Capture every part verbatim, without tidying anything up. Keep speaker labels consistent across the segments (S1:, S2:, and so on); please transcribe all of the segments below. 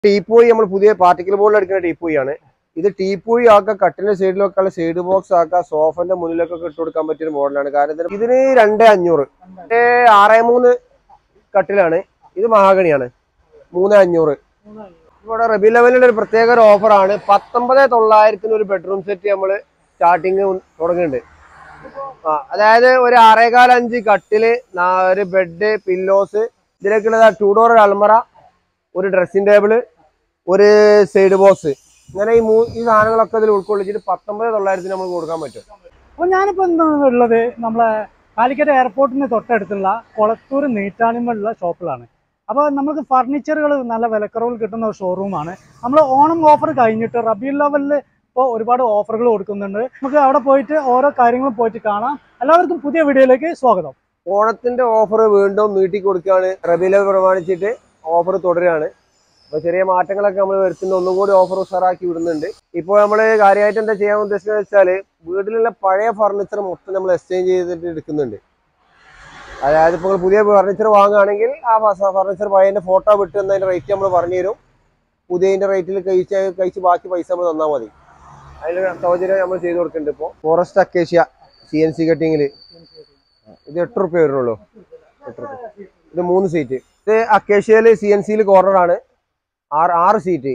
S1: Teapoy നമ്മൾ പുതിയ particle ബോർഡിൽ എടുക്കുന്ന ടീപ്പോയി ആണ്. ഇത് ടീപ്പോയി ആക്കുക, കട്ടിന്റെ സൈഡിലൊക്കെ സൈഡ് ബോക്സ് ആക്കുക, സോഫന്റെ മുന്നിലൊക്കെ ഇട്ട് കൊടുക്കാൻ പറ്റിയൊരു മോഡലാണ്. കാരണം ഇതിന് രണ്ടേ അഞ്ഞൂറ് ആറേ മൂന്ന് കട്ടിലാണ്. ഇത് മഹാഗണിയാണ്, മൂന്ന് അഞ്ഞൂറ്. ഇവിടെ റബി ലെവലിന്റെ ഒരു പ്രത്യേക ഒരു ഓഫറാണ്. പത്തൊമ്പത് തൊള്ളായിരത്തിന് ഒരു ബെഡ്റൂം സെറ്റ് നമ്മൾ സ്റ്റാർട്ടിങ് തുടങ്ങുന്നുണ്ട്. ആ അതായത് ഒരു ആറേകാൽ അഞ്ച് കട്ടില്, ഒരു ബെഡ്, പില്ലോസ്, ഇതിലേക്കുള്ള ടൂ ഡോർ അൽമറ, ഒരു ഡ്രസ്സിംഗ് ടേബിള്, ഒരു സൈഡ് ബോക്സ്, ഇങ്ങനെ ഈ മൂ ഈ സാധനങ്ങളൊക്കെ ഇതിൽ ഉൾക്കൊള്ളിച്ചിട്ട് പത്തൊമ്പത് തൊള്ളായിരത്തിന് നമുക്ക് കൊടുക്കാൻ പറ്റും.
S2: അപ്പോൾ ഞാനിപ്പോൾ എന്താണ് ഉള്ളത്, നമ്മളെ കാലിക്കറ്റ് എയർപോർട്ടിന് തൊട്ടടുത്തുള്ള കൊളത്തൂർ നീറ്റാണിമുള്ള ഷോപ്പിലാണ്. അപ്പോൾ നമുക്ക് ഫർണിച്ചറുകൾ നല്ല വിലക്കുറവിൽ കിട്ടുന്ന ഒരു ഷോറൂമാണ്. നമ്മൾ ഓണം ഓഫർ കഴിഞ്ഞിട്ട് റബീഉൽ ലെവലിൽ ഇപ്പോൾ ഒരുപാട് ഓഫറുകൾ കൊടുക്കുന്നുണ്ട്. നമുക്ക് അവിടെ പോയിട്ട് ഓരോ കാര്യങ്ങളും പോയിട്ട് കാണാം. എല്ലാവർക്കും പുതിയ വീഡിയോയിലേക്ക് സ്വാഗതം.
S1: ഓണത്തിന്റെ ഓഫർ വീണ്ടും നീട്ടി കൊടുക്കുകയാണ്. റബീഉൽ ലെവൽ പ്രമാണിച്ചിട്ട് ഓഫർ തുടരുകയാണ്. അപ്പോൾ ചെറിയ മാറ്റങ്ങളൊക്കെ നമ്മൾ വരുത്തുന്ന ഒന്നും കൂടി ഓഫർ ഉഷാറാക്കി വിടുന്നുണ്ട്. ഇപ്പോൾ നമ്മൾ കാര്യമായിട്ട് എന്താ ചെയ്യാൻ ഉദ്ദേശിക്കുന്നത് വെച്ചാൽ വീട്ടിലുള്ള പഴയ ഫർണിച്ചർ മൊത്തം നമ്മൾ എക്സ്ചേഞ്ച് ചെയ്തിട്ട് എടുക്കുന്നുണ്ട്. അതായത് ഇപ്പോൾ പുതിയ ഫർണിച്ചർ വാങ്ങുകയാണെങ്കിൽ ആ ഫർണിച്ചർ പഴയതിൻ്റെ ഫോട്ടോ വിട്ട് എന്നതിൻ്റെ റേറ്റ് നമ്മൾ പറഞ്ഞു തരും. പുതിയതിൻ്റെ റേറ്റിൽ കഴിച്ച് കഴിച്ച് ബാക്കി പൈസ നമ്മൾ തന്നാൽ മതി. അതിന് സൗകര്യം നമ്മൾ ചെയ്ത് കൊടുക്കുന്നുണ്ട്. ഇപ്പോൾ forest acacia C N C കട്ടിങ്ങിൽ ഇത് എട്ട് റുപ്യ വരുന്നുള്ളൂ. എട്ട് റുപ്യ ഇത് മൂന്ന് സീറ്റ്. ഇത് അക്കേഷ്യയിൽ സി എൻ സിയിൽ കോർണറാണ്. ആറ് ആറ് സീറ്റ്.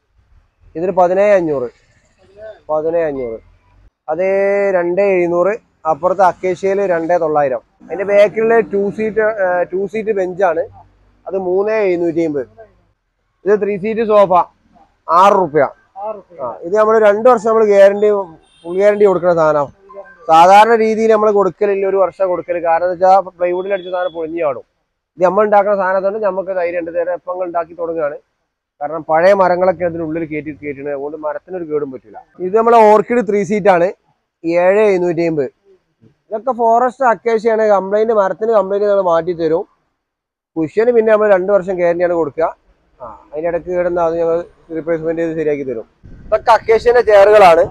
S1: ഇതിന് പതിനേഴ് അഞ്ഞൂറ് പതിനേഴ് അഞ്ഞൂറ് അത് രണ്ട് എഴുന്നൂറ്. അപ്പുറത്ത് അക്കേഷ്യയിൽ രണ്ടേ തൊള്ളായിരം. അതിൻ്റെ ബാക്കിലുള്ള ടു സീറ്റ് ടു സീറ്റ് ബെഞ്ചാണ്. അത് മൂന്ന് എഴുന്നൂറ്റി അമ്പത്. ഇത് ത്രീ സീറ്റ് സോഫ ആറ് റുപ്യ. ആ ഇത് നമ്മൾ രണ്ട് വർഷം നമ്മൾ ഗ്യാരണ്ടി ഫുൾ ഗ്യാരണ്ടി കൊടുക്കുന്ന സാധനം. സാധാരണ രീതിയിൽ നമ്മൾ കൊടുക്കലില്ല, ഒരു വർഷം കൊടുക്കൽ. കാരണം എന്ന് വെച്ചാൽ പ്ലൈവുഡിൽ അടിച്ച സാധനം പൊളിഞ്ഞു കാണും. ഇത് നമ്മൾ ഉണ്ടാക്കുന്ന സാധനത്തോണ്ട് നമുക്ക് ധൈര്യം ഉണ്ട്. നേരെ എപ്പോൾ ഉണ്ടാക്കി തുടങ്ങുകയാണ്. കാരണം പഴയ മരങ്ങളൊക്കെ അതിനുള്ളിൽ കയറ്റി കയറ്റുന്നത്, അതുകൊണ്ട് മരത്തിനൊരു കേടും പറ്റില്ല. ഇത് നമ്മളെ ഓർക്കിഡ് ത്രീ സീറ്റാണ്, ഏഴ് എഴുന്നൂറ്റി അമ്പത്. ഇതൊക്കെ ഫോറസ്റ്റ് അക്കേഷ്യയാണ്. കംപ്ലൈന്റ് മരത്തിന് കംപ്ലൈന്റ് നമ്മൾ മാറ്റി തരും. കുഷ്യന് പിന്നെ നമ്മൾ രണ്ട് വർഷം ഗ്യാരണ്ടിയാണ് കൊടുക്കുക. ആ അതിനിടയ്ക്ക് കിടന്ന അത് ഞങ്ങൾ റീപ്ലേസ്മെന്റ് ചെയ്ത് ശരിയാക്കി തരും. ഇതൊക്കെ അക്കേഷ്യന്റെ ചെയറുകളാണ്.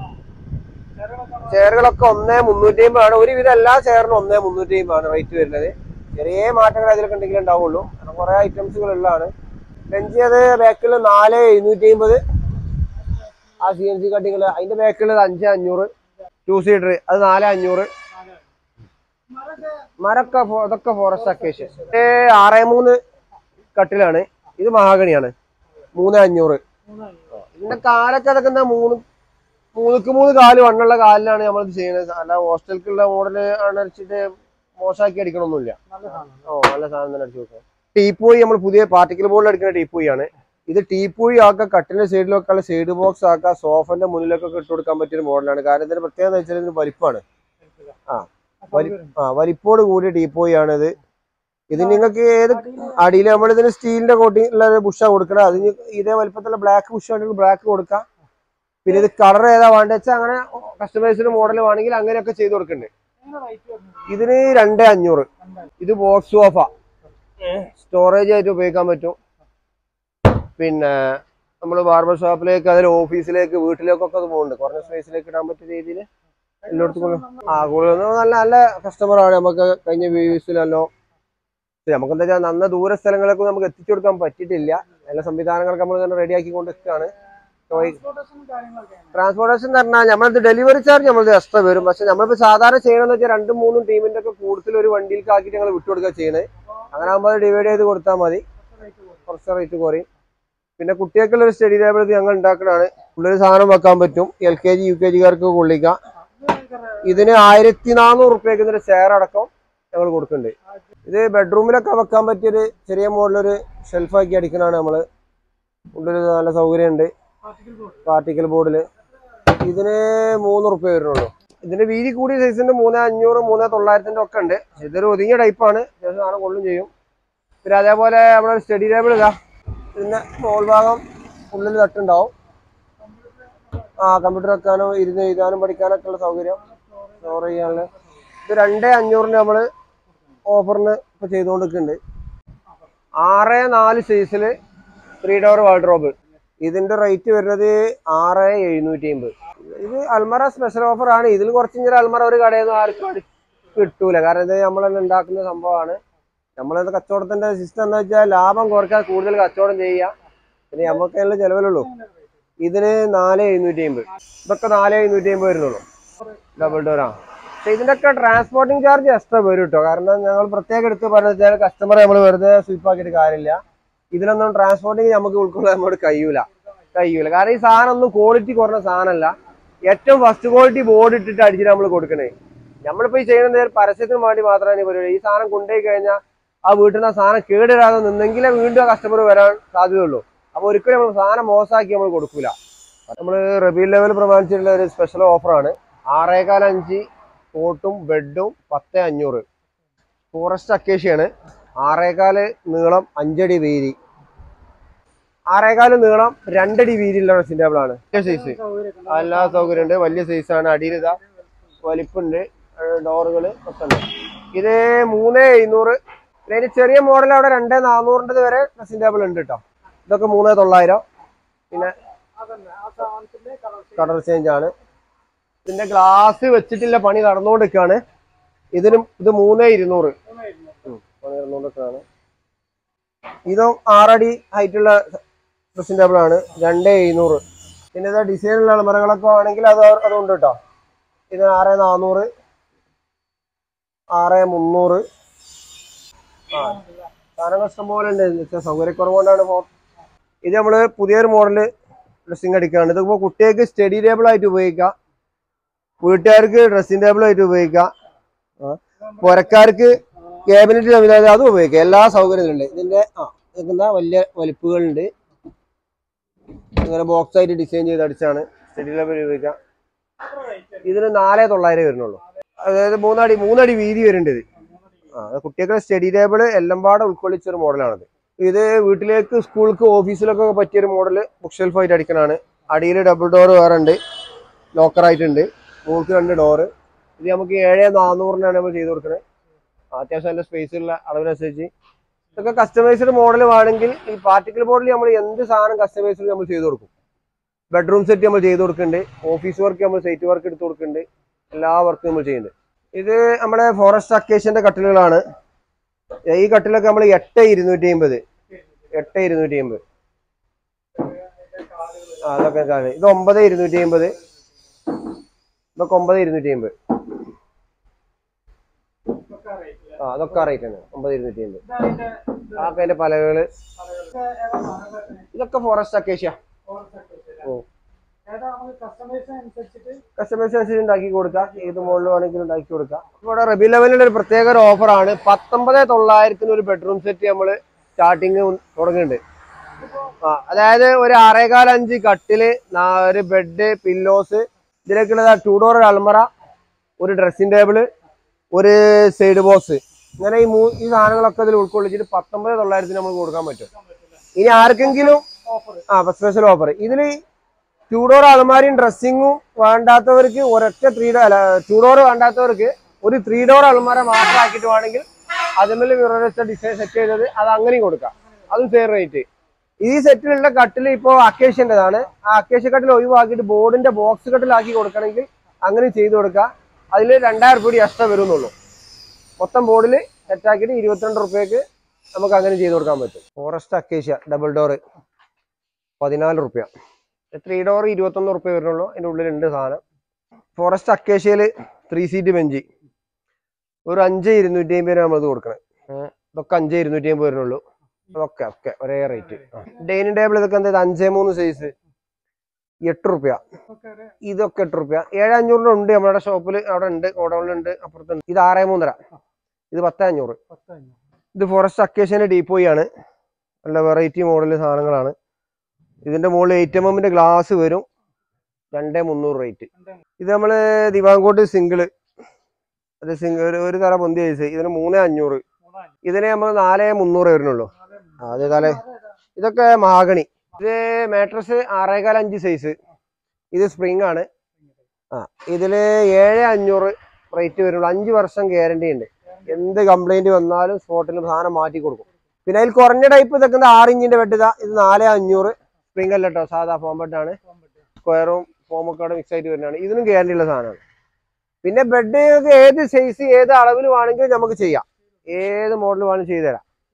S1: ചെയറുകളൊക്കെ ഒന്നേ മുന്നൂറ്റി അമ്പതാണ്. ഒരുവിധം എല്ലാ ചെയറിനും ഒന്നേ മുന്നൂറ്റി അമ്പതാണ് റേറ്റ് വരുന്നത്. ചെറിയ മാറ്റങ്ങൾ അതിലൊക്കെ ഉണ്ടെങ്കിലും ഉണ്ടാവുള്ളൂ. കാരണം കുറെ ഐറ്റംസുകൾ ഉള്ളതാണ്. ബെഞ്ച് അത് ബാക്കിൽ നാല് എഴുന്നൂറ്റി അമ്പത്. ആ സി എൻ സി കട്ടിങ്ങൾ അതിന്റെ ബാക്കിലുള്ളത് അഞ്ച് അഞ്ഞൂറ്. ടു സീറ്റർ അത് നാല് അഞ്ഞൂറ്. മരൊക്കെ ഇതൊക്കെ ഫോറസ്റ്റ് അക്കേഷ്യ. ആറേ മൂന്ന് കട്ടിലാണ്. ഇത് മഹാഗണിയാണ്, മൂന്ന് അഞ്ഞൂറ്. ഇതിന്റെ കാലൊക്കെ അതൊക്കെ എന്താ മൂന്ന് മൂന്നുക്ക് മൂന്ന് കാല് വണ്ണുള്ള കാലിലാണ് നമ്മളിത് ചെയ്യുന്നത്. അല്ല ഹോസ്റ്റലിലുള്ള മോഡല് ആണ് അടിച്ചിട്ട് മോശമാക്കി അടിക്കണമൊന്നുമില്ല. ഓ നല്ല സാധനം തന്നെ അടിച്ചു കൊടുക്കാം. ടീപ്പോയി നമ്മൾ പുതിയ പാർട്ടിക്കൽ ബോർഡിൽ എടുക്കുന്ന ടീപ്പോയി ആണ്. ഇത് ടീപ്പോയി ആക്കുക, കട്ടിന്റെ സൈഡിലൊക്കെ സൈഡ് ബോക്സ് ആക്കുക, സോഫന്റെ മുന്നിലൊക്കെ ഇട്ട് കൊടുക്കാൻ പറ്റിയൊരു മോഡലാണ്. കാരണം ഇതിന്റെ പ്രത്യേകത എന്ന് വെച്ചാൽ ഇതിന് വലിപ്പമാണ്. ആ വലി ആ വലിപ്പോട് കൂടിയ ടീപ്പോയി ആണിത്. ഇത് നിങ്ങൾക്ക് ഏത് അടിയിൽ നമ്മൾ ഇതിന് സ്റ്റീലിന്റെ കോട്ടിംഗ് ഉള്ള ബുഷാണ് കൊടുക്കണം. അതിന് ഇതേ വലിപ്പത്തിലുള്ള ബ്ലാക്ക് ബുഷ് ആണെങ്കിൽ ബ്ലാക്ക് കൊടുക്കാം. പിന്നെ ഇത് കളർ ഏതാ വേണ്ട വെച്ചാൽ അങ്ങനെ കസ്റ്റമൈസ്ഡ് മോഡൽ വേണമെങ്കിൽ അങ്ങനെയൊക്കെ ചെയ്ത് കൊടുക്കുന്നുണ്ട്. ഇതിന് രണ്ടേ അഞ്ഞൂറ്. ഇത് ബോക്സ് സോഫ, സ്റ്റോറേജ് ആയിട്ട് ഉപയോഗിക്കാൻ പറ്റും. പിന്നെ നമ്മൾ ബാർബർ ഷോപ്പിലേക്ക്, അതിൽ ഓഫീസിലേക്ക്, വീട്ടിലേക്കൊക്കെ അത് പോകുന്നുണ്ട്. കുറഞ്ഞ സ്പേസിലേക്ക് ഇടാൻ പറ്റിയ രീതിയിൽ എല്ലായിടത്തും ആ കൂടുതൽ നല്ല നല്ല കസ്റ്റമറാണ്. നമുക്ക് കഴിഞ്ഞ വ്യൂസിലല്ലോ നമുക്ക് എന്താ വെച്ചാൽ നന്ന ദൂര സ്ഥലങ്ങളിലേക്ക് നമുക്ക് എത്തിച്ചു കൊടുക്കാൻ പറ്റിയിട്ടില്ല. എല്ലാ സംവിധാനങ്ങളൊക്കെ നമ്മൾ തന്നെ റെഡിയാക്കി കൊണ്ടിരിക്കുകയാണ്. ട്രാൻസ്പോർട്ടേഷൻ എന്ന് പറഞ്ഞാൽ നമ്മളത് ഡെലിവറി ചാർജ് നമ്മളത് എക്സ്ട്രാ വരും. പക്ഷെ നമ്മളിപ്പോൾ സാധാരണ ചെയ്യണമെന്ന് വെച്ചാൽ രണ്ടും മൂന്നും ടീമിന്റെ ഒക്കെ കൂടുതൽ ഒരു വണ്ടിയിലേക്ക് ആക്കിയിട്ട് ഞങ്ങൾ വിട്ടുകൊടുക്കുക ചെയ്യണത്. അങ്ങനെ ആകുമ്പോൾ അത് ഡിവൈഡ് ചെയ്ത് കൊടുത്താൽ മതി, കുറച്ച് റേറ്റ് കുറയും. പിന്നെ കുട്ടികൾക്കുള്ള ഒരു സ്റ്റഡി ടേബിൾ ഇത് ഞങ്ങൾ ഉണ്ടാക്കുന്നതാണ്. ഉള്ളൊരു സാധനം വെക്കാൻ പറ്റും. L K G U K ജിക്കാർക്ക് കൊള്ളിക്കാം. ഇതിന് ആയിരത്തി നാനൂറ് റുപ്യക്ക് ഇതിന്റെ ചെയർ അടക്കം ഞങ്ങൾ കൊടുക്കുന്നുണ്ട്. ഇത് ബെഡ്റൂമിലൊക്കെ വെക്കാൻ പറ്റിയൊരു ചെറിയ മോഡലൊരു ഷെൽഫാക്കി അടിക്കണതാണ് നമ്മൾ. ഉള്ളൊരു നല്ല സൗകര്യമുണ്ട്. പാർട്ടിക്കൽ ബോർഡില് ഇതിന് മൂന്ന് റുപ്യ വരുന്നുള്ളൂ. ഇതിന്റെ വീതി കൂടിയ സൈസിന്റെ മൂന്ന് അഞ്ഞൂറ് മൂന്ന് തൊള്ളായിരത്തിന്റെ ഒക്കെ ഉണ്ട്. ഇതൊരു ഒതുങ്ങിയ ടൈപ്പാണ്, അത്യാവശ്യം സാധനം കൊള്ളും ചെയ്യും. പിന്നെ അതേപോലെ നമ്മുടെ സ്റ്റഡി ടേബിൾ ഇതാ, പിന്നെ മോൾ ഭാഗം ഉള്ളിൽ തട്ടുണ്ടാവും. ആ കമ്പ്യൂട്ടർ വെക്കാനോ ഇരുന്ന് എഴുതാനും പഠിക്കാനൊക്കെ ഉള്ള സൗകര്യം, സ്റ്റോർ ചെയ്യാനുള്ള. ഇത് രണ്ടേ അഞ്ഞൂറിന് നമ്മൾ ഓഫറിന് ഇപ്പൊ ചെയ്തുകൊണ്ടിരിക്കുന്നുണ്ട്. ആറ് നാല് സൈസില് ത്രീ ഡോർ വാർഡ്രോബ്. ഇതിന്റെ റേറ്റ് വരുന്നത് ആറ് എഴുന്നൂറ്റി അമ്പത്. ഇത് അൽമറ സ്പെഷ്യൽ ഓഫർ ആണ്. ഇതിൽ കുറച്ചിങ്ങനെ അൽമറ ഒരു കടയിൽ നിന്ന് ആർക്കും കിട്ടൂല. കാരണം ഇത് നമ്മൾ തന്നെ ഉണ്ടാക്കുന്ന സംഭവമാണ്. നമ്മളത് കച്ചവടത്തിന്റെ സിസ്റ്റം എന്ന് വെച്ചാൽ ലാഭം കുറയ്ക്കാൻ കൂടുതൽ കച്ചവടം ചെയ്യുക. പിന്നെ നമുക്കതിനുള്ള ചിലവിലുള്ളൂ. ഇതിന് നാല് എഴുന്നൂറ്റി അമ്പത്, ഇതൊക്കെ നാല് എഴുന്നൂറ്റി അമ്പത് വരുന്നുള്ളൂ ഡബിൾ ഡോർ. ആ പക്ഷെ ഇതിൻ്റെയൊക്കെ ട്രാൻസ്പോർട്ടിങ് ചാർജ് എക്സ്ട്രാ വരും കേട്ടോ. കാരണം ഞങ്ങൾ പ്രത്യേകം എടുത്ത് പറഞ്ഞു വെച്ചാൽ കസ്റ്റമറെ നമ്മൾ വെറുതെ സ്വീപ്പാക്കിയിട്ട് കാര്യമില്ല. ഇതിലൊന്നും ട്രാൻസ്പോർട്ടിങ് നമുക്ക് ഉൾക്കൊള്ളാൻ നമ്മോട് കഴിയൂല കഴിയൂല കാരണം ഈ സാധനം ഒന്നും ക്വാളിറ്റി കുറഞ്ഞ സാധനമല്ല. ഏറ്റവും ഫസ്റ്റ് ക്വാളിറ്റി ബോർഡ് ഇട്ടിട്ട് അടിച്ചിട്ട് നമ്മൾ കൊടുക്കണേ. നമ്മളിപ്പോൾ ഈ ചെയ്യുന്നത് പരസ്യത്തിന് വേണ്ടി മാത്രമാണ് ഈ പരിപാടി. ഈ സാധനം കൊണ്ടുപോയി കഴിഞ്ഞാൽ ആ വീട്ടിൽ നിന്ന് ആ സാധനം കേടിടാതെ നിന്നെങ്കിലേ വീണ്ടും ആ കസ്റ്റമർ വരാൻ സാധ്യതയുള്ളൂ. അപ്പോൾ ഒരിക്കലും നമ്മൾ സാധനം മോശമാക്കി നമ്മൾ കൊടുക്കൂല. നമ്മൾ റബീൽ ലെവൽ പ്രമാണിച്ചിട്ടുള്ള ഒരു സ്പെഷ്യൽ ഓഫറാണ്. ആറേകാൽ അഞ്ച് കോട്ടും ബെഡും പത്ത് അഞ്ഞൂറ്. ഫോറസ്റ്റ് അക്കേഷ്യയാണ്. ആറേകാല് നീളം, അഞ്ചടി വീതി. ആറേകാല് നീളം, രണ്ടടി വീതിയുള്ള ഡ്രസ്സിംഗ് ടേബിൾ ആണ്. സൈസ് എല്ലാ സൗകര്യം ഉണ്ട്. വലിയ സൈസാണ്. അടിയിൽ ഇതാ വലിപ്പുണ്ട്, ഡോറുകള് ഒക്കെ ഉണ്ട്. ഇത് മൂന്ന് എഴുന്നൂറ്. പിന്നെ ചെറിയ മോഡൽ അവിടെ രണ്ട് നാനൂറിൻ്റെ വരെ ഡ്രസ്സിംഗ് ടേബിൾ ഉണ്ട് കേട്ടോ. ഇതൊക്കെ മൂന്ന് തൊള്ളായിരം. പിന്നെ കളർ ചേഞ്ച് ആണ്. ഇതിന്റെ ഗ്ലാസ് വെച്ചിട്ടുള്ള പണി നടന്നുകൊണ്ടിരിക്കുകയാണ്. ഇതിനും ഇത് മൂന്ന് ഇരുന്നൂറ് പണി നടന്നുകൊണ്ടിരിക്കുകയാണ്. ഇതും ആറടി ഹൈറ്റുള്ള ഡ്രസ്സിംഗ് ടേബിൾ ആണ്, രണ്ട് എഴുന്നൂറ്. പിന്നെ ഇത് ഡിസൈനുള്ള അലമാരകളൊക്കെ ആണെങ്കിൽ അത് അതുണ്ട് കേട്ടോ. ഇത് ആറ് നാനൂറ്, ആറ് മുന്നൂറ്. ആ സാധനങ്ങൾ ഇഷ്ടംപോലെ ഉണ്ട്. സൗകര്യക്കുറവ് കൊണ്ടാണ് ഇപ്പോൾ ഇത് നമ്മൾ പുതിയൊരു മോഡല് ഡ്രസ്സിംഗ് അടിക്കുകയാണ്. ഇതിപ്പോൾ കുട്ടികൾക്ക് സ്റ്റഡി ടേബിൾ ആയിട്ട് ഉപയോഗിക്കാം, വീട്ടുകാർക്ക് ഡ്രസ്സിംഗ് ടേബിൾ ആയിട്ട് ഉപയോഗിക്കാം, പുരക്കാർക്ക് ക്യാബിനറ്റ് സംവിധാനം അതും ഉപയോഗിക്കാം. എല്ലാ സൗകര്യങ്ങളുണ്ട് ഇതിന്റെ. ആ ഇതെന്താ വലിയ വലിപ്പുകളുണ്ട്. ഇങ്ങനെ ബോക്സ് ആയിട്ട് ഡിസൈൻ ചെയ്ത് അടിച്ചാണ് സ്റ്റഡി ടേബിൾ ഉപയോഗിക്കാം. ഇതിന് നാല് തൊള്ളായിരം വരുന്നുള്ളൂ. അതായത് മൂന്നടി മൂന്നടി വീതി വരുന്നുണ്ട് ഇത്. ആ കുട്ടികളുടെ സ്റ്റഡി ടേബിൾ എല്ലാം പാടെ ഉൾക്കൊള്ളിച്ചൊരു മോഡലാണത്. ഇത് വീട്ടിലേക്ക്, സ്കൂൾക്ക്, ഓഫീസിലൊക്കെ പറ്റിയൊരു മോഡല് ബുക്ക് ഷെൽഫ് ആയിട്ട് അടിക്കണതാണ്. അടിയിൽ ഡബിൾ ഡോർ വേറെ ഉണ്ട്, ലോക്കറായിട്ടുണ്ട്. മുകൾക്ക് രണ്ട് ഡോറ്. ഇത് നമുക്ക് ഏഴ് നാനൂറിനാണ് നമ്മൾ ചെയ്ത് കൊടുക്കുന്നത്. അത്യാവശ്യം നല്ല സ്പേസുള്ള അളവിനനുസരിച്ച്. ഇതൊക്കെ കസ്റ്റമൈസ്ഡ് മോഡൽ വേണമെങ്കിൽ ഈ പാർട്ടിക്കൽ ബോർഡിൽ നമ്മൾ എന്ത് സാധനം കസ്റ്റമൈസ്ഡ് നമ്മൾ ചെയ്ത് കൊടുക്കും. ബെഡ്റൂം സെറ്റ് നമ്മൾ ചെയ്ത് കൊടുക്കുന്നുണ്ട്, ഓഫീസ് വർക്ക് നമ്മൾ സൈറ്റ് വർക്ക് എടുത്ത് കൊടുക്കുന്നുണ്ട്, എല്ലാ വർക്കും നമ്മൾ ചെയ്യുന്നുണ്ട്. ഇത് നമ്മുടെ ഫോറസ്റ്റ് അക്കേഷ്യന്റെ കട്ടിലുകളാണ്. ഈ കട്ടിലൊക്കെ നമ്മൾ എട്ട് ഇരുന്നൂറ്റി അമ്പത് എട്ട് ഇരുന്നൂറ്റി അമ്പത് അതൊക്കെ കാണും. ഇത് ഒമ്പത് ഇരുന്നൂറ്റി അമ്പത് ഇതൊക്കെ ഒമ്പത് ഇരുന്നൂറ്റി അമ്പത് ആ അതൊക്കെ റേറ്റ് ആണ്. ഒമ്പത് ഇരുന്നൂറ്റി അമ്പത് അതൊക്കെ അതിന്റെ പലകള്. ഇതൊക്കെ ഫോറസ്റ്റ് അക്കേഷ്യ. ഓ കസ്റ്റമൈസ് അനുസരിച്ച് ഉണ്ടാക്കി കൊടുക്കാം. ഏത് മോഡൽ വേണമെങ്കിലും ഉണ്ടാക്കി കൊടുക്കാം. ഇവിടെ റബീൽ ലെവലിന്റെ ഒരു പ്രത്യേക ഒരു ഓഫറാണ്. പത്തൊമ്പത് തൊള്ളായിരത്തിന് ഒരു ബെഡ്റൂം സെറ്റ് നമ്മൾ സ്റ്റാർട്ടിങ് തുടങ്ങുന്നുണ്ട്. ആ അതായത് ഒരു ആറേകാൽ അഞ്ച് കട്ടില്, ഒരു ബെഡ്, പില്ലോസ്, ഇതിലേക്കുള്ള ടൂ ഡോർ അൽമറ, ഒരു ഡ്രസ്സിംഗ് ടേബിള്, ഒരു സൈഡ് ബോക്സ്. ഇങ്ങനെ ഈ മൂ ഈ സാധനങ്ങളൊക്കെ ഇതിൽ ഉൾക്കൊള്ളിച്ചിട്ട് പത്തൊമ്പത് തൊള്ളായിരത്തിന് നമുക്ക് കൊടുക്കാൻ പറ്റും. ഇനി ആർക്കെങ്കിലും ആ സ്പെഷ്യൽ ഓഫർ ഇതില് ടൂ ഡോർ അലമാരിയും ഡ്രസ്സിങ്ങും വേണ്ടാത്തവർക്ക് ഒരൊറ്റ ത്രീ ഡോർ അല്ല ടൂ ഡോർ വേണ്ടാത്തവർക്ക് ഒരു ത്രീ ഡോർ അലമാര മാത്രം ആക്കിയിട്ട് വേണമെങ്കിൽ അതിൽ മിറർ ഡിസൈൻ സെറ്റ് ചെയ്തത് അത് അങ്ങനെയും കൊടുക്കാം. അതും സെയിം റേറ്റ്. ഈ സെറ്റിലുള്ള കട്ടിൽ ഇപ്പോൾ അക്കേഷ്യൻ്റെതാണ്. ആ അക്കേഷ്യ കട്ടിൽ ഒഴിവാക്കിയിട്ട് ബോർഡിന്റെ ബോക്സ് കട്ടിലാക്കി കൊടുക്കണമെങ്കിൽ അങ്ങനെ ചെയ്ത് കൊടുക്കാം. അതിൽ രണ്ടായിരം രൂപ എക്സ്ട്രാ വരുന്നുള്ളൂ. മൊത്തം ബോർഡിൽ സെറ്റാക്കിയിട്ട് ഇരുപത്തിരണ്ട് റുപ്യക്ക് നമുക്ക് അങ്ങനെ ചെയ്ത് കൊടുക്കാൻ പറ്റും. ഫോറസ്റ്റ് അക്കേഷ്യ ഡബിൾ ഡോർ പതിനാല് റുപ്യ. ത്രീ ഡോർ ഇരുപത്തൊന്ന് റുപ്യ വരുന്നുള്ളൂ. അതിൻ്റെ ഉള്ളിലുണ്ട് സാധനം. ഫോറസ്റ്റ് അക്കേഷ്യയിൽ ത്രീ സീറ്റ് ബെഞ്ച് ഒരു അഞ്ച് ഇരുന്നൂറ്റി അമ്പതിന് നമ്മളത് കൊടുക്കണം. ഇതൊക്കെ അഞ്ച് ഇരുന്നൂറ്റി അമ്പത് വരുന്നുള്ളൂ. അതൊക്കെ ഒക്കെ ഒരേ റേറ്റ്. ഡൈനിങ് ടേബിൾ ഇതൊക്കെ എന്താ അഞ്ചേ മൂന്ന് സൈസ് എട്ട് റുപ്യ. ഇതൊക്കെ എട്ട് റുപ്യ. ഏഴ് അഞ്ഞൂറിൻ്റെ ഉണ്ട് നമ്മുടെ ഷോപ്പിൽ, അവിടെ ഉണ്ട്, ഗോഡൗണിലുണ്ട്, അപ്പുറത്തുണ്ട്. ഇത് ആറേ മൂന്നര. ഇത് പത്ത് അഞ്ഞൂറ്. ഇത് ഫോറസ്റ്റ് അക്കേഷ്യൻ്റെ ഡീപ്പോയി ആണ്. നല്ല വെറൈറ്റി മോഡൽ സാധനങ്ങളാണ്. ഇതിന്റെ മുകളിൽ എയ്റ്റ് എം എമ്മിന്റെ ഗ്ലാസ് വരും. രണ്ടേ മുന്നൂറ് റേറ്റ്. ഇത് നമ്മള് ദിവാങ്കോട്ട് സിംഗിള്, അത് സിംഗിൾ ഒരു തല പൊന്തി സൈസ്. ഇതിന് മൂന്നേ അഞ്ഞൂറ്. ഇതിന് നമ്മൾ നാലേ മുന്നൂറ് വരുന്നുള്ളൂ. അത് തല ഇതൊക്കെ മഹാഗണി. ഇത് മാട്രസ് ആറേകാൽ അഞ്ച് സൈസ്. ഇത് സ്പ്രിംഗ് ആണ്. ആ ഇതില് ഏഴ് അഞ്ഞൂറ് റേറ്റ് വരുന്നുള്ളൂ. അഞ്ച് വർഷം ഗ്യാരണ്ടി ഉണ്ട്. എന്ത് കംപ്ലൈന്റ് വന്നാലും സ്പോട്ടിൽ സാധനം മാറ്റി കൊടുക്കും. പിന്നെ അതിൽ കുറഞ്ഞ ടൈപ്പ് ഇതൊക്കെ ആറ് ഇഞ്ചിന്റെ ബെഡ് ഇതാ. ഇത് നാലേ അഞ്ഞൂറ്. സ്പ്രിംഗ് അല്ല കേട്ടോ, സാധാ ഫോം ബെഡാണ്. സ്ക്വയറും ഫോമൊക്കെ അവിടെ മിക്സ് ആയിട്ട് വരുന്നതാണ്. ഇതിനും ഗ്യാരണ്ടി ഉള്ള സാധനമാണ്. പിന്നെ ബെഡ് ഏത് സൈസ് ഏത് അളവിൽ വേണമെങ്കിലും നമുക്ക് ചെയ്യാം. ഏത് മോഡൽ വേണമെങ്കിലും ചെയ്തു തരാം.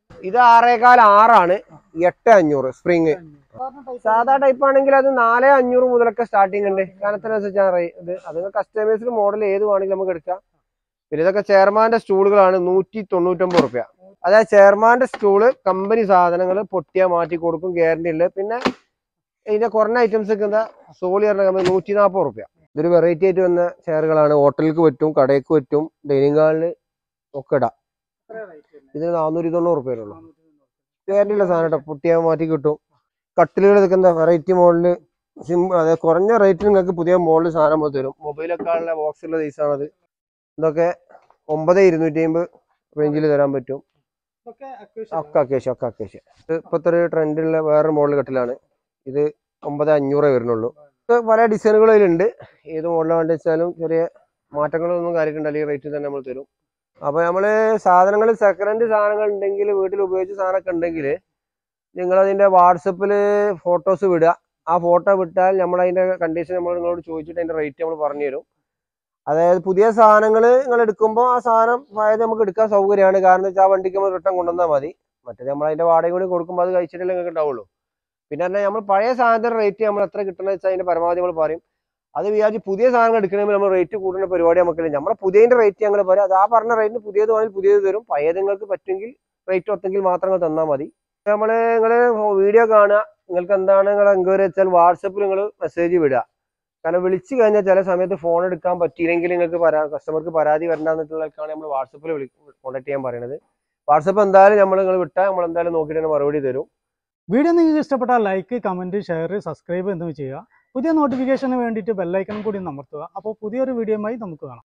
S1: ഇത് ആറേകാൽ ആറാണ്, എട്ട് അഞ്ഞൂറ് സ്പ്രിങ്. സാധാ ടൈപ്പ് ആണെങ്കിൽ അത് നാല് അഞ്ഞൂറ് മുതലൊക്കെ സ്റ്റാർട്ടിങ് ഉണ്ട്. കാലത്തിനനുസരിച്ചാണ് ഇത്. അത് കസ്റ്റമൈസ്ഡ് മോഡൽ ഏത് വേണമെങ്കിലും നമുക്ക് എടുക്കാം. പിന്നെ ഇതൊക്കെ ചെയർമാന്റെ സ്റ്റൂളുകളാണ്, നൂറ്റി തൊണ്ണൂറ്റൊമ്പത് റുപ്യ. അതായത് ചെയർമാന്റെ സ്റ്റൂള് കമ്പനി സാധനങ്ങൾ പൊട്ടിയാൽ മാറ്റി കൊടുക്കും, ഗ്യാരണ്ടി ഉണ്ട്. പിന്നെ ഇതിന്റെ കുറഞ്ഞ ഐറ്റംസ് ഒക്കെ എന്താ സോളിയറിന്റെ കമ്പനി നൂറ്റി നാൽപ്പത് റുപ്യ. ഇതൊരു വെറൈറ്റി ആയിട്ട് വന്ന ചെയറുകളാണ്. ഹോട്ടലിലേക്ക് പറ്റും, കടയ്ക്ക് പറ്റും, ഡൈനിങ് ഹാളിൽ ഒക്കെ ഇടാം. ഇതിന് നാനൂറ്റി തൊണ്ണൂറ് റുപ്യ ഉള്ളൂ. ഗ്യാരണ്ടി ഉള്ള സാധനം കേട്ടോ, പൊട്ടിയാൽ മാറ്റി കിട്ടും. കട്ടിലുകൾ ഇതൊക്കെ എന്താ വെറൈറ്റി മോഡല്, സിമ്പിൾ, അതായത് കുറഞ്ഞ റേറ്റിൽ നിങ്ങൾക്ക് പുതിയ മോഡൽ സാധനം നമ്മൾ തരും. മൊബൈലൊക്കെ ഉള്ള ബോക്സുള്ള സൈസാണത്. ഇതൊക്കെ ഒമ്പത് ഇരുന്നൂറ്റി അമ്പത് റേഞ്ചിൽ തരാൻ പറ്റും. ഒക്കെ അക്കേഷ്യ ഒക്കെ അക്കേഷ്യ ഇപ്പോഴത്തെ ഒരു ട്രെൻഡിലുള്ള വേറൊരു മോഡൽ കട്ടിലാണ്. ഇത് ഒമ്പത് അഞ്ഞൂറേ വരുന്നുള്ളൂ. പല ഡിസൈനുകളും അതിലുണ്ട്. ഏത് മോഡലാണ് വേണ്ടി വെച്ചാലും ചെറിയ മാറ്റങ്ങളൊന്നും കാര്യമുണ്ട്, അല്ലെങ്കിൽ റേറ്റിൽ തന്നെ നമ്മൾ തരും. അപ്പോൾ നമ്മൾ സാധനങ്ങൾ സെക്കൻഡ് ഹാൻഡ് സാധനങ്ങൾ ഉണ്ടെങ്കിൽ, വീട്ടിൽ ഉപയോഗിച്ച സാധനമൊക്കെ ഉണ്ടെങ്കിൽ നിങ്ങളതിൻ്റെ വാട്സപ്പിൽ ഫോട്ടോസ് വിടുക. ആ ഫോട്ടോ വിട്ടാൽ നമ്മളതിൻ്റെ കണ്ടീഷൻ നമ്മൾ നിങ്ങളോട് ചോദിച്ചിട്ട് അതിൻ്റെ റേറ്റ് നമ്മൾ പറഞ്ഞു തരും. അതായത് പുതിയ സാധനങ്ങൾ നിങ്ങൾ എടുക്കുമ്പോൾ ആ സാധനം അതായത് നമുക്ക് എടുക്കാൻ സൗകര്യമാണ്. കാരണം വെച്ചാൽ ആ വണ്ടിക്ക് നമ്മൾ റിട്ടേൺ കൊണ്ടുവന്നാൽ മതി. മറ്റേ നമ്മൾ അതിൻ്റെ വാടക കൂടി കൊടുക്കുമ്പോൾ അത് കഴിച്ചിട്ടല്ലേ നിങ്ങൾക്ക് ഉണ്ടാവുള്ളൂ. പിന്നെ പറഞ്ഞാൽ നമ്മൾ പഴയ സാധനത്തിൻ്റെ റേറ്റ് നമ്മൾ എത്ര കിട്ടണമെന്ന് വെച്ചാൽ അതിൻ്റെ പരമാവധി നമ്മൾ പറയും. അത് വിചാരിച്ച് പുതിയ സാധനങ്ങൾ എടുക്കണമെങ്കിൽ നമ്മൾ റേറ്റ് കൂടുന്ന പരിപാടി നമുക്കില്ല. നമ്മളെ പുതിയതിൻ്റെ റേറ്റ് ഞങ്ങൾ പറയും. അത് ആ പറഞ്ഞ റേറ്റിന് പുതിയത് വേണമെങ്കിൽ പുതിയത് തരും. പഴയത് നിങ്ങൾക്ക് പറ്റുമെങ്കിൽ റേറ്റ് ഒത്തെങ്കിൽ മാത്രം നിങ്ങൾ തന്നാൽ മതി. നമ്മൾ നിങ്ങൾ വീഡിയോ കാണുക, നിങ്ങൾക്ക് എന്താണ് നിങ്ങൾ എൻക്വയറി വെച്ചാൽ വാട്സപ്പിൽ നിങ്ങൾ മെസ്സേജ് വിടുക. കാരണം വിളിച്ചു കഴിഞ്ഞാൽ ചില സമയത്ത് ഫോൺ എടുക്കാൻ പറ്റിയില്ലെങ്കിൽ നിങ്ങൾക്ക് പരാ കസ്റ്റമർക്ക് പരാതി വരണ്ടെന്നിട്ടുള്ളതൊക്കെയാണ് നമ്മൾ വാട്സപ്പിൽ വിളി കോൺടാക്ട് ചെയ്യാൻ പറയുന്നത്. വാട്സപ്പ് എന്തായാലും നമ്മൾ നിങ്ങൾ വിട്ടാൽ നമ്മൾ എന്തായാലും നോക്കിയിട്ട് തന്നെ മറുപടി തരും.
S2: വീഡിയോ നിങ്ങൾക്ക് ഇഷ്ടപ്പെട്ടാൽ ലൈക്ക്, കമൻറ്റ്, ഷെയർ, സബ്സ്ക്രൈബ് എന്നിവ ചെയ്യുക. പുതിയ നോട്ടിഫിക്കേഷന് വേണ്ടിയിട്ട് ബെല്ലൈക്കൺ കൂടി അമർത്തുക. അപ്പോൾ പുതിയൊരു വീഡിയോയുമായി നമുക്ക് കാണാം.